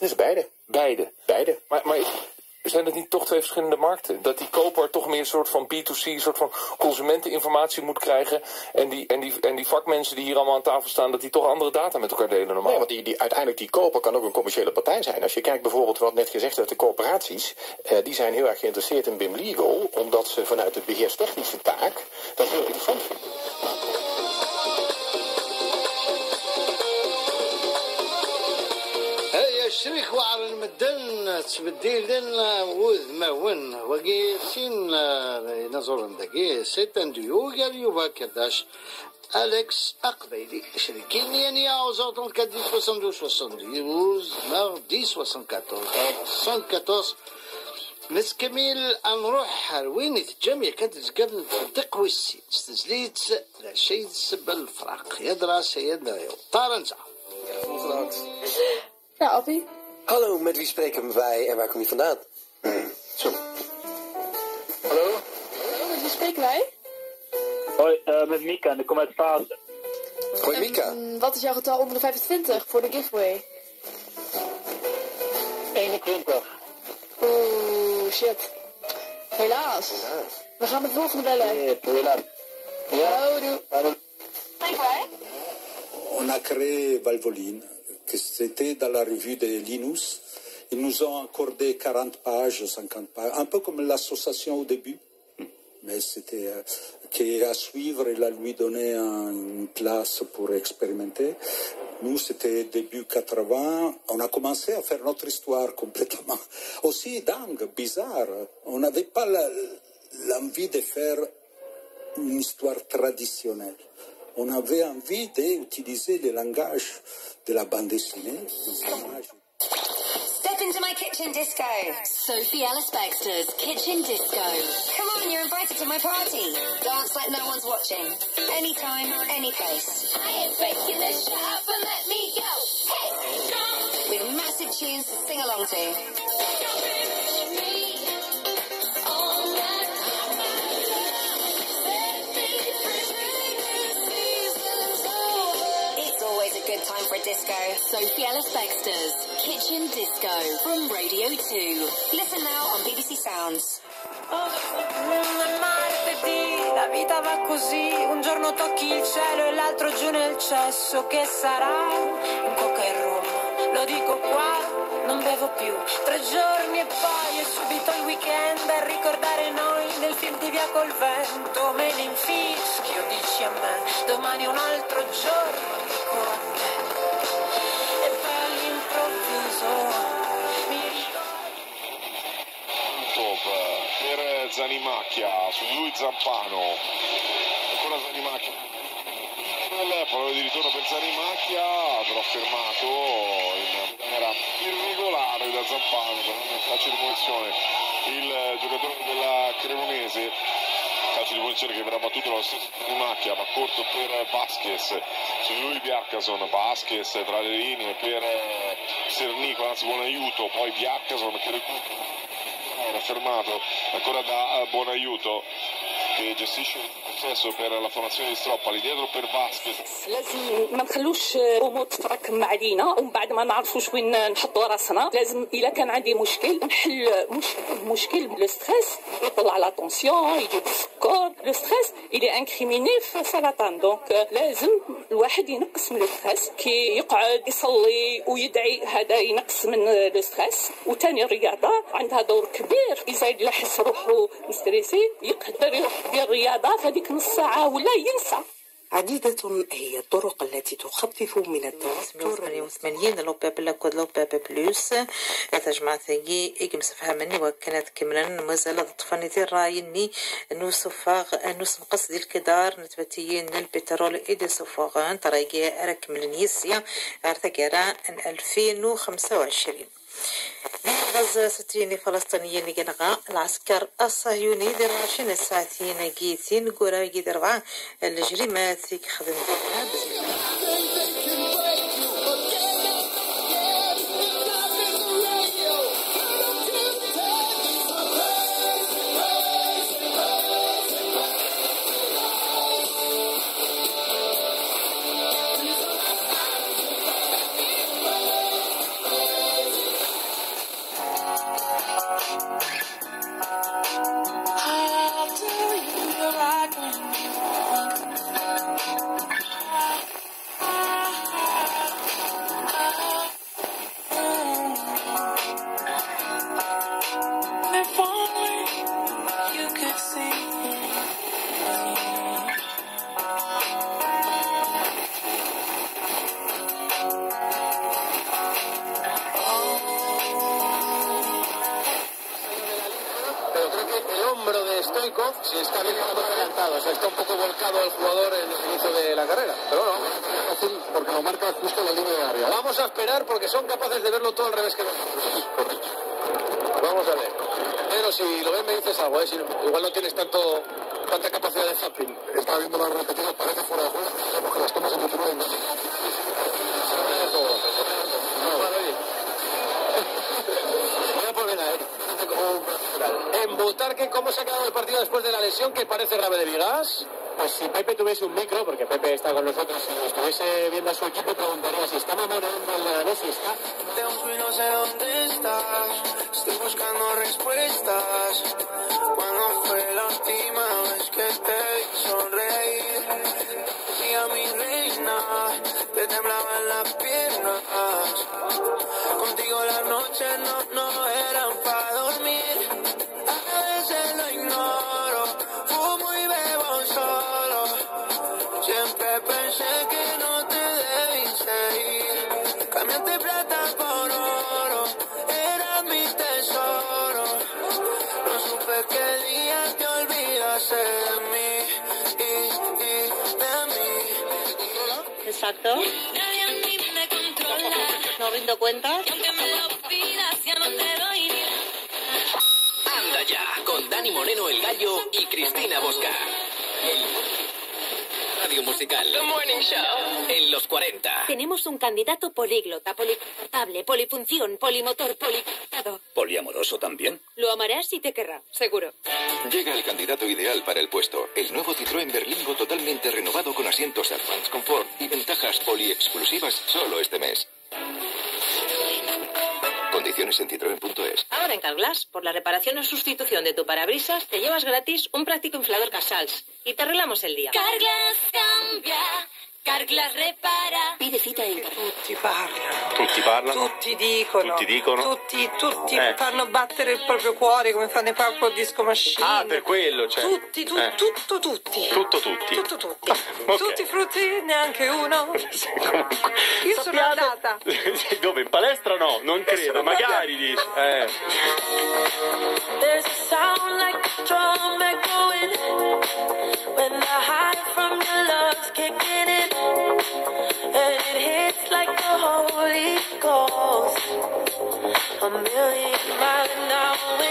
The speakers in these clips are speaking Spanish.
is beide. Beide. Beide. Maar zijn het niet toch twee verschillende markten? Dat die koper toch meer een soort van B2C, een soort van consumenteninformatie moet krijgen. En die vakmensen die hier allemaal aan tafel staan, dat die toch andere data met elkaar delen normaal? Nee, want uiteindelijk die koper kan ook een commerciële partij zijn. Als je kijkt bijvoorbeeld wat net gezegd werd, de corporaties, die zijn heel erg geïnteresseerd in BIM Legal, omdat ze vanuit de beheerstechnische taak dat heel interessant vinden. الشريك وعلى المدن تبديل لنا وذ ما ون وقي سين نظر دقي ستن ديو قال يوبا كداش أليكس أقبيلي شريكين يعني أوزوطن كدي 72 72 مار 10 74 مسكميل نروح وين الجميع كانت تقبل تقوي السيد تزليت لا شيء تسبب الفراق يدرا سيدنا طارنزا. Nou, Appie. Hallo, met wie spreken wij en waar kom je vandaan? Zo. Hallo, met wie spreken wij? Hoi, met Mika en ik kom uit Pasen. Hoi Mika. Wat is jouw getal onder de 25 voor de giveaway? 21. Oeh, shit. Helaas. We gaan de volgende bellen. Nee, helaas. Ja. Doei. Spreken wij? On a créé Valvoline, que c'était dans la revue de Linus. Ils nous ont accordé 40 pages, 50 pages, un peu comme l'association au début. Mais c'était qu'à suivre, il a lui donné une place pour expérimenter. Nous, c'était début 80. On a commencé à faire notre histoire complètement. Aussi dingue, bizarre. On n'avait pas l'envie de faire une histoire traditionnelle. On avait envie d'utiliser le langage de la bande dessinée. Step into my kitchen disco. Sophie Ellis Baxter's Kitchen Disco. Come on, you're invited to my party. Dance like no one's watching. Anytime, any place. I ain't breaking the shop and let me go. Hey, with massive tunes to sing along to. Good time for a disco. Sophie Ellis Baxter's Kitchen Disco from Radio 2. Listen now on BBC Sounds. Martedì, la vita va così, un giorno tocchi il cielo e l'altro giù nel cesso. Che sarà? Un coca e rum, lo dico qua, non bevo più. 3 giorni e poi è subito il weekend a ricordare noi nel film di Via col vento. Me ne infischio, dici a me, domani un altro giorno, dico a te. E poi all'improvviso mi per Zanimacchia, su lui Zampano, ancora Zanimacchia, poi di ritorno per Zanimacchia, però fermato in maniera irregolare da Zampano, per una calcio di punizione, il giocatore della Cremonese, calcio di punizione che verrà battuto dallo stesso Zanimacchia, ma corto per Vasquez, su lui Bjarkason, Vasquez tra le linee per Sernico, anzi buon aiuto, poi Bjarkason che recupera. Era fermato ancora da buon aiuto che gestisce il possesso per la formazione di Stroppali, dietro per Vasquez. لازم ما نخلوش امور تتراكم علينا ومن بعد ما نعرفوش وين نحطوا راسنا. لازم الا كان عندي مشكل نحل مشكل لو ستريس يطلع لا طونسيون يجيب السكر. لو ستريس الي انكريميني في سرطان دونك لازم الواحد ينقص من لو ستريس كي يقعد يصلي ويدعي هذا ينقص من لو ستريس. وثاني الرياضه عندها دور كبير اذا يحس روحه مستريسي يقدر يروح يدير الرياضه في هذيك نص ساعه ولا ينسى. عديدة هي الطرق التي تخفف من التوتر. 88 لوبابل كود لوبابل بلوس تجمع ثقي إجمس فهمني وكانت كملا مازال طفني رايني نوسفاغ نوس قصدي الكدار نتبتيين البترول إيدي سفاغان تراجي أرك من النيسيا أرتقرا 2025. غزة ستين فلسطينيين جنغا العسكر الصهيوني دراشين الساعتين جيتين قرا جدروا الجريمات خدم pero creo que el hombro de Stoichkov se está bien adelantado, o sea, está un poco volcado el jugador en el inicio de la carrera, pero no, es fácil porque lo marca justo en la línea de área. Vamos a esperar porque son capaces de verlo todo al revés que nosotros. Vamos a ver. Pero si lo ves me dices algo, si no, igual no tienes tanta capacidad de zapping. Está viendo las repetidas, parece fuera de juego, sabemos que las tomas en YouTube en En Butarque, ¿cómo se ha quedado el partido después de la lesión que parece grave de Vigas? Pues si Pepe tuviese un micro, porque Pepe está con nosotros, si estuviese viendo a su equipo, preguntaría si está mamorando el Leganés, si está. No sé dónde estás, estoy buscando respuestas. Cuando fue la última vez que te vi sonreír, y a mi reina te temblaban las piernas. Contigo las noches no eran para dormir. A veces lo ignoro, fumo y bebo solo. Siempre pensé que no te debí seguir. Cambiaste plata por oro, era mi tesoro. No supe qué día te olvidaste de mí y de mí. Exacto. No rindo cuentas. Anda ya, con Dani Moreno el Gallo y Cristina Bosca. Radio musical. The Morning Show. En los 40. Tenemos un candidato políglota, poliportable, polifunción, polimotor, poliportado. ¿Poliamoroso también? Lo amarás y te querrá, seguro. Llega el candidato ideal para el puesto. El nuevo Citroën Berlingo totalmente renovado con asientos Advanced Comfort y ventajas poli-exclusivas solo este mes. Condiciones en citroen.es. Ahora en Carglass, por la reparación o sustitución de tu parabrisas, te llevas gratis un práctico inflador Casals y te arreglamos el día. Carglass cambia, Carglass repara. Pide cita in Tutti parlano. Tutti parlano? Tutti dicono. Tutti dicono? Tutti fanno battere il proprio cuore come fanno i Purple Disco Machine. Ah, per quello, cioè. Tutti. Tutto tutti. Okay. Tutti frutti, neanche uno. Io sono andata. Dove? In palestra no? Non credo, magari dici. There's a sound like a drum echoing when the high from your love's kicking in, and it hits like the Holy Ghost, a million miles an hour.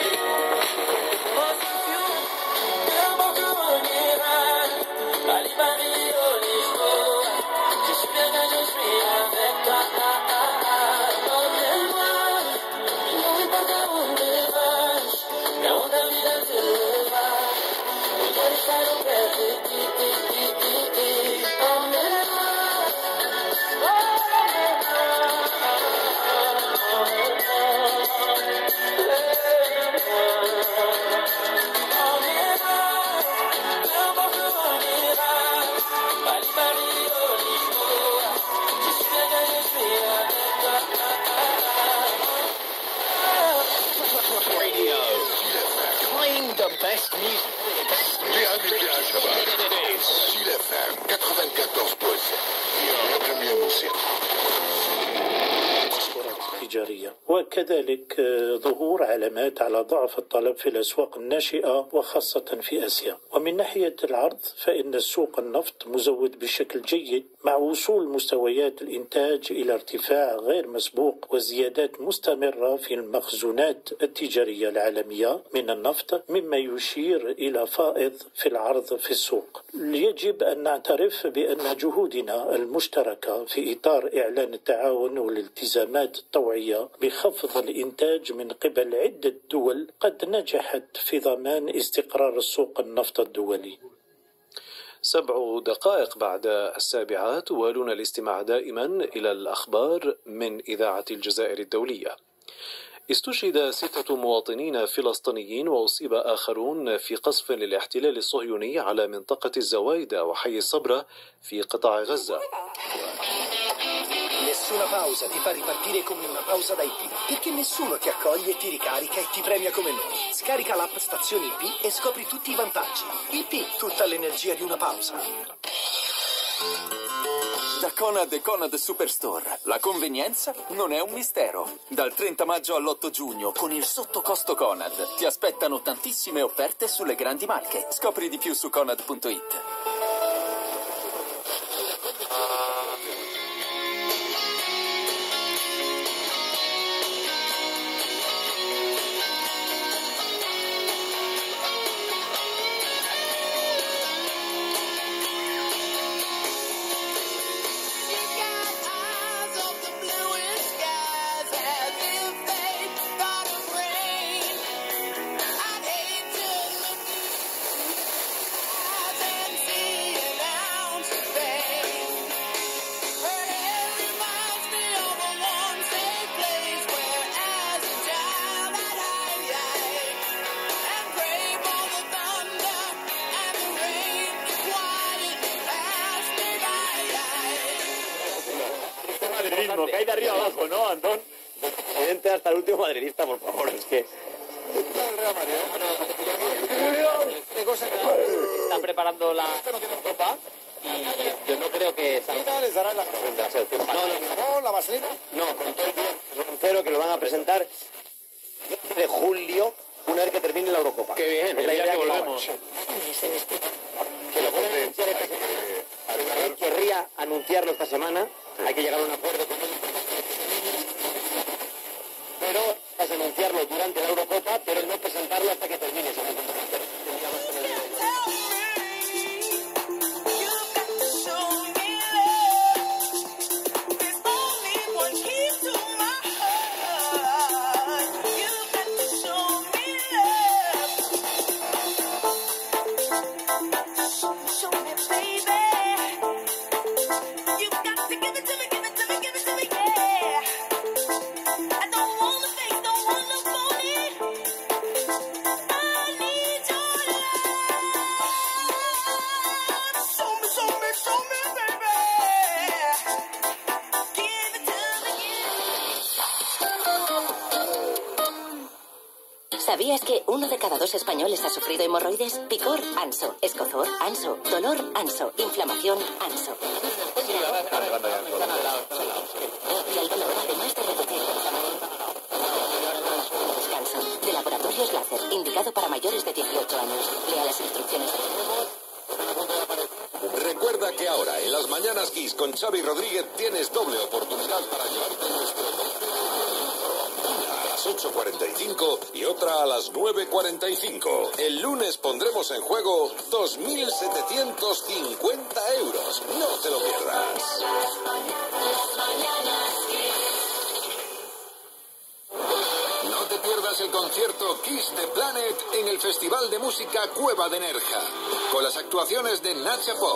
وكذلك ظهور علامات على ضعف الطلب في الأسواق الناشئة وخاصة في آسيا. ومن ناحية العرض فإن السوق النفط مزود بشكل جيد مع وصول مستويات الإنتاج إلى ارتفاع غير مسبوق وزيادات مستمرة في المخزونات التجارية العالمية من النفط مما يشير إلى فائض في العرض في السوق. يجب أن نعترف بأن جهودنا المشتركة في إطار إعلان التعاون والالتزامات الطوعية بخفض الإنتاج من قبل عدة دول قد نجحت في ضمان استقرار السوق النفط الدولي. 7 دقائق بعد 7 توالون الاستماع دائما إلى الأخبار من إذاعة الجزائر الدولية. استشهد 6 مواطنين فلسطينيين وأصيب آخرون في قصف للاحتلال الصهيوني على منطقة الزوايدة وحي الصبرة في قطاع غزة. Nessuna pausa ti fa ripartire come una pausa da IP, perché nessuno ti accoglie, ti ricarica e ti premia come noi. Scarica l'app Stazioni IP e scopri tutti i vantaggi. IP, tutta l'energia di una pausa. Da Conad e Conad Superstore, la convenienza non è un mistero. Dal 30 maggio all'8 giugno, con il sottocosto Conad, ti aspettano tantissime offerte sulle grandi marche. Scopri di più su conad.it. Cae de arriba abajo, ¿no, Antón? Presidente, hasta el último madridista, por favor, es que... Están preparando la copa y yo no creo que... ¿Les dará la selección? No, la vaselina. No, con todo el cero que lo van a presentar de julio, una vez que termine la Eurocopa. Qué bien, es la idea que que volvemos. Querría anunciarlo esta semana, hay que llegar a un acuerdo con él. Pero es anunciarlo durante la Eurocopa, pero no presentarlo hasta que termine esa ¿Sabías que 1 de cada 2 españoles ha sufrido hemorroides? Picor, Anso. Escozor, Anso. Dolor, Anso. Inflamación, Anso. Y el dolor, además de repetir. Descanso. De Laboratorios Láser. Indicado para mayores de 18 años. Lea las instrucciones. Recuerda que ahora, en las Mañanas Kiss con Xavi Rodríguez, tienes doble oportunidad para llevarte nuestro... Una a las 8:45 y otra a las 9:45. El lunes pondremos en juego 2.750 euros. No te lo pierdas. No te pierdas el concierto Kiss the Planet en el Festival de Música Cueva de Nerja, con las actuaciones de Nacha Pop.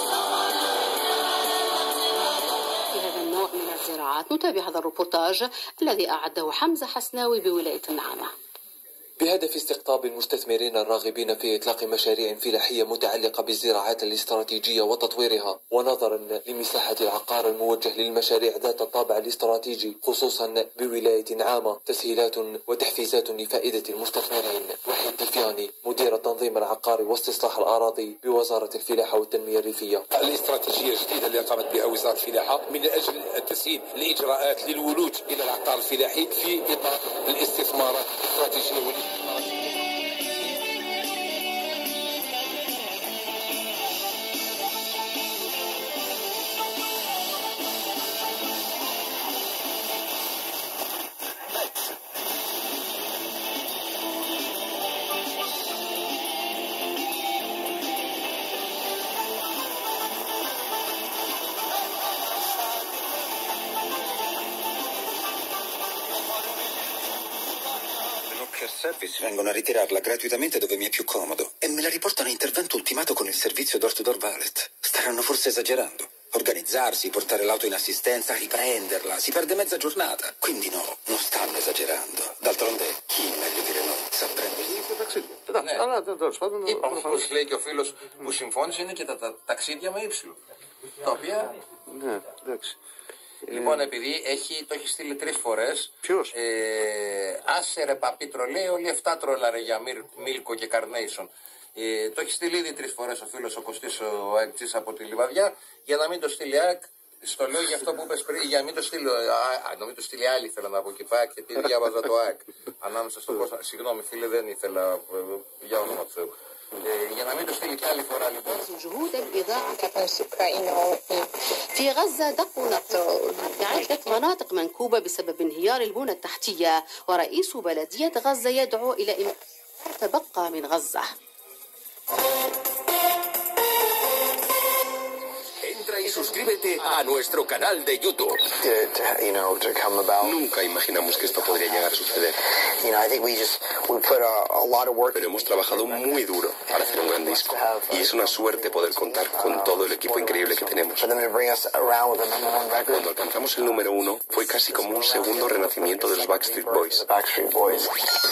في هذا النوع من الزراعات نتابع هذا الروبورتاج الذي أعده حمزة حسناوي بولاية النعامة. بهدف استقطاب المستثمرين الراغبين في إطلاق مشاريع فلاحية متعلقة بالزراعات الاستراتيجية وتطويرها، ونظرا لمساحة العقار الموجه للمشاريع ذات الطابع الاستراتيجي خصوصا بولاية نعامة، تسهيلات وتحفيزات لفائدة المستثمرين. وحيد ديفياني، مدير التنظيم العقاري واستصلاح الأراضي بوزارة الفلاحة والتنمية الريفية. الاستراتيجية الجديدة اللي قامت بها وزارة الفلاحة من أجل تسهيل الإجراءات للولوج إلى العقار الفلاحي في إطار الاستثمارات الاستراتيجية. Service vengono a ritirarla gratuitamente dove mi è più comodo e me la riportano a intervento ultimato con il servizio door-to-door valet. Staranno forse esagerando. Organizzarsi, portare l'auto in assistenza, riprenderla, si perde mezza giornata. Quindi no, non stanno esagerando. D'altronde, chi meglio di noi sa prendersi. Υπάρχουν, όπως λέει και ο φίλος που συμφώνησε, είναι και τα ταξίδια με ύψιλο. Τα οποία... Ναι, εντάξει. Λοιπόν, επειδή το έχει στείλει 3 φορές. Ποιος? Άσε ρε παπίτρο, λέει όλοι 7 τρόλαρε για Μίλκο και Καρνέισον. Το έχει στείλει ήδη 3 φορές ο φίλος ο Κωστής ο Αεκτζής από τη Λιβαδιά. Για να μην το στείλει ΑΕΚ, Στο λέω για αυτό που είπες πριν, για να μην το στείλω, να μην το στείλει άλλη, ήθελα να πω και πάει, γιατί διάβαζα το ΑΕΚ. Ανάμεσα στον κόσμο. Συγγνώμη φίλε, δεν ήθελα, για όνομα του Θεού. για να μην το στείλει και άλλη φορά λοιπόν. جهود الإذاعة في غزة دقت عدة مناطق منكوبة بسبب انهيار البنى التحتية، ورئيس بلدية غزة يدعو إلى إنقاذ ما تبقى من غزة. Entra y suscríbete a nuestro canal de YouTube. Nunca imaginamos que esto podría llegar a suceder. Pero hemos trabajado muy duro para hacer un gran disco. Y es una suerte poder contar con todo el equipo increíble que tenemos. Cuando alcanzamos el número 1, fue casi como un segundo renacimiento de los Backstreet Boys. Backstreet Boys,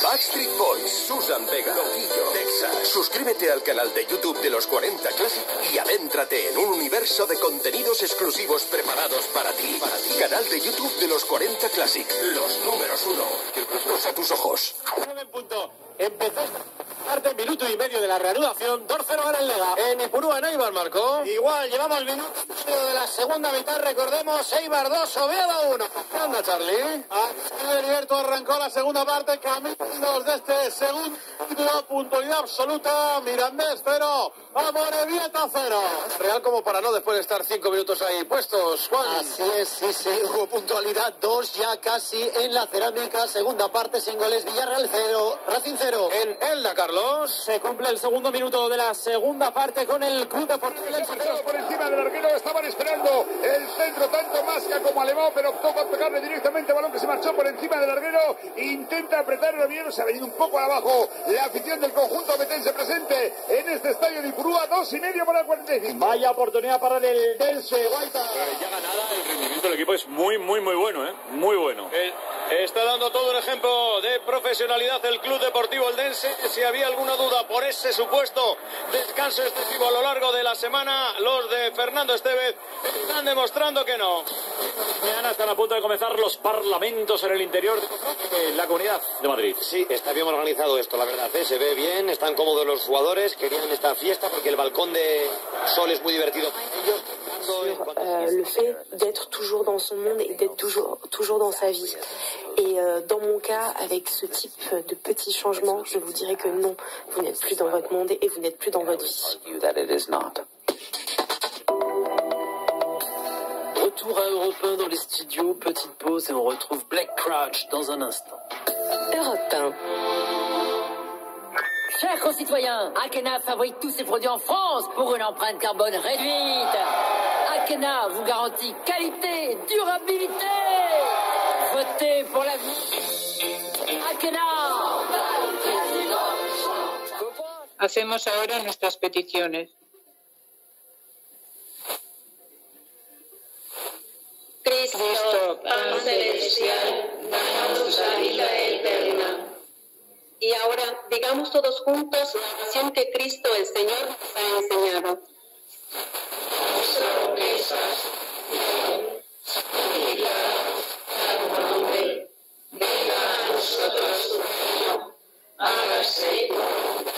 Susan Vega, Texas. Suscríbete al canal de YouTube de los 40 Classic y adéntrate en un universo de contenidos exclusivos preparados para ti. Canal de YouTube de los 40 Classic. Los números 1. A tus ojos. Empezó esta minuto y medio de la reanudación. 2-0 gana el Lega. En Ipurúa, en Eibar, Marco. Igual, llevamos minutos de la segunda mitad. Recordemos, Eibar 2, Oviedo 1. ¿Qué onda, Charlie? Heriberto arrancó la segunda parte. Caminos de este segundo título. Puntualidad absoluta. Mirandés 0. Amorebieta 0. Real como para no después de estar 5 minutos ahí puestos, Juan. Así es, sí, hubo puntualidad. 2 ya casi en la cerámica. Segunda parte sin goles. Villarreal 0. Racing 0. En Elda, Carlos. Se cumple el segundo minuto de la segunda parte con el Club Deportivo Elda. Por encima del arquero estaban esperando el centro, tanto Masca como Alemán, pero optó por pegarle directamente balón que se marchó por encima del larguero. Intenta apretar el Oviedo, se ha venido un poco abajo la afición del conjunto metense presente en este estadio de Ipurúa. 2,5 para el 45. Vaya oportunidad para el Dense, Guaita. Ya ganada, el rendimiento del equipo es muy bueno, muy bueno. Está dando todo un ejemplo de profesionalidad el Club Deportivo Eldense. Si había alguna duda por ese supuesto descanso excesivo a lo largo de la semana, los de Fernando Estevez están demostrando que no. Mañana están a punto de comenzar los parlamentos en el interior de la Comunidad de Madrid. Sí, está bien organizado esto, la verdad. Se ve bien, están cómodos los jugadores, querían esta fiesta porque el balcón de sol es muy divertido. Le fait d'être toujours dans son monde et d'être toujours dans sa vie. Et dans mon cas, avec ce type de petits changements, je vous dirais que non, vous n'êtes plus dans votre monde et vous n'êtes plus dans votre vie. Retour à Europe 1 dans les studios, petite pause et on retrouve Black Crouch dans un instant. Europe 1. Chers concitoyens, Akena fabrique tous ses produits en France pour une empreinte carbone réduite. Akena vous garantit qualité et durabilité. Votez pour la vie. Akena. Hacemos ahora nuestras peticiones. Cristo, pan celestial, danos la vida eterna. Y ahora digamos todos juntos la oración que Cristo el Señor nos ha enseñado. Nuestra mesa, nombre, venga a nosotros tu reino, hágase tu voluntad